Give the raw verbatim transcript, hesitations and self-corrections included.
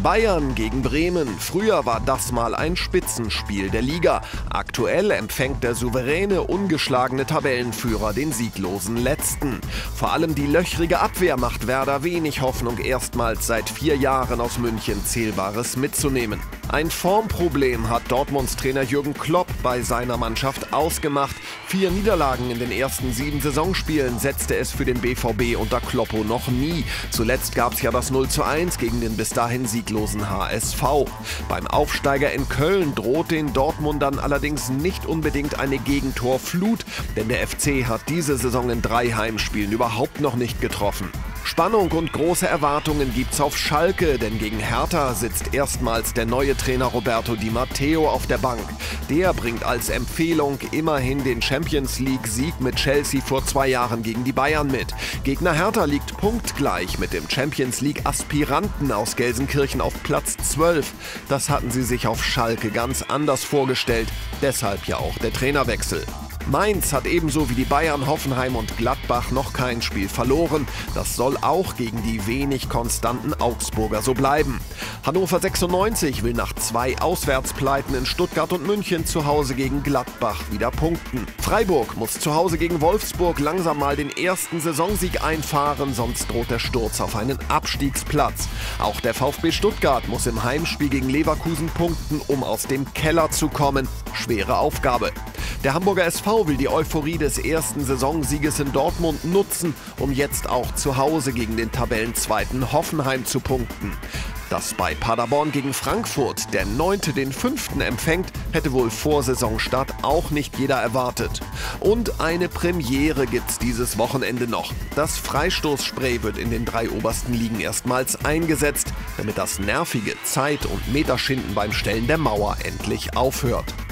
Bayern gegen Bremen. Früher war das mal ein Spitzenspiel der Liga. Aktuell empfängt der souveräne, ungeschlagene Tabellenführer den sieglosen Letzten. Vor allem die löchrige Abwehr macht Werder wenig Hoffnung, erstmals seit vier Jahren aus München Zählbares mitzunehmen. Ein Formproblem hat Dortmunds Trainer Jürgen Klopp bei seiner Mannschaft ausgemacht. Vier Niederlagen in den ersten sieben Saisonspielen setzte es für den B V B unter Kloppo noch nie. Zuletzt gab es ja das null zu eins gegen den bis dahin sieglosen H S V. Beim Aufsteiger in Köln droht den Dortmundern allerdings nicht unbedingt eine Gegentorflut, denn der F C hat diese Saison in drei Heimspielen überhaupt noch nicht getroffen. Spannung und große Erwartungen gibt's auf Schalke, denn gegen Hertha sitzt erstmals der neue Trainer Roberto Di Matteo auf der Bank. Der bringt als Empfehlung immerhin den Champions-League-Sieg mit Chelsea vor zwei Jahren gegen die Bayern mit. Gegner Hertha liegt punktgleich mit dem Champions-League-Aspiranten aus Gelsenkirchen auf Platz zwölf. Das hatten sie sich auf Schalke ganz anders vorgestellt, deshalb ja auch der Trainerwechsel. Mainz hat ebenso wie die Bayern, Hoffenheim und Gladbach noch kein Spiel verloren. Das soll auch gegen die wenig konstanten Augsburger so bleiben. Hannover sechsundneunzig will nach zwei Auswärtspleiten in Stuttgart und München zu Hause gegen Gladbach wieder punkten. Freiburg muss zu Hause gegen Wolfsburg langsam mal den ersten Saisonsieg einfahren, sonst droht der Sturz auf einen Abstiegsplatz. Auch der VfB Stuttgart muss im Heimspiel gegen Leverkusen punkten, um aus dem Keller zu kommen. Schwere Aufgabe. Der Hamburger S V will die Euphorie des ersten Saisonsieges in Dortmund nutzen, um jetzt auch zu Hause gegen den Tabellenzweiten Hoffenheim zu punkten. Dass bei Paderborn gegen Frankfurt der Neunte den Fünften empfängt, hätte wohl vor Saisonstart auch nicht jeder erwartet. Und eine Premiere gibt's dieses Wochenende noch. Das Freistoßspray wird in den drei obersten Ligen erstmals eingesetzt, damit das nervige Zeit- und Meterschinden beim Stellen der Mauer endlich aufhört.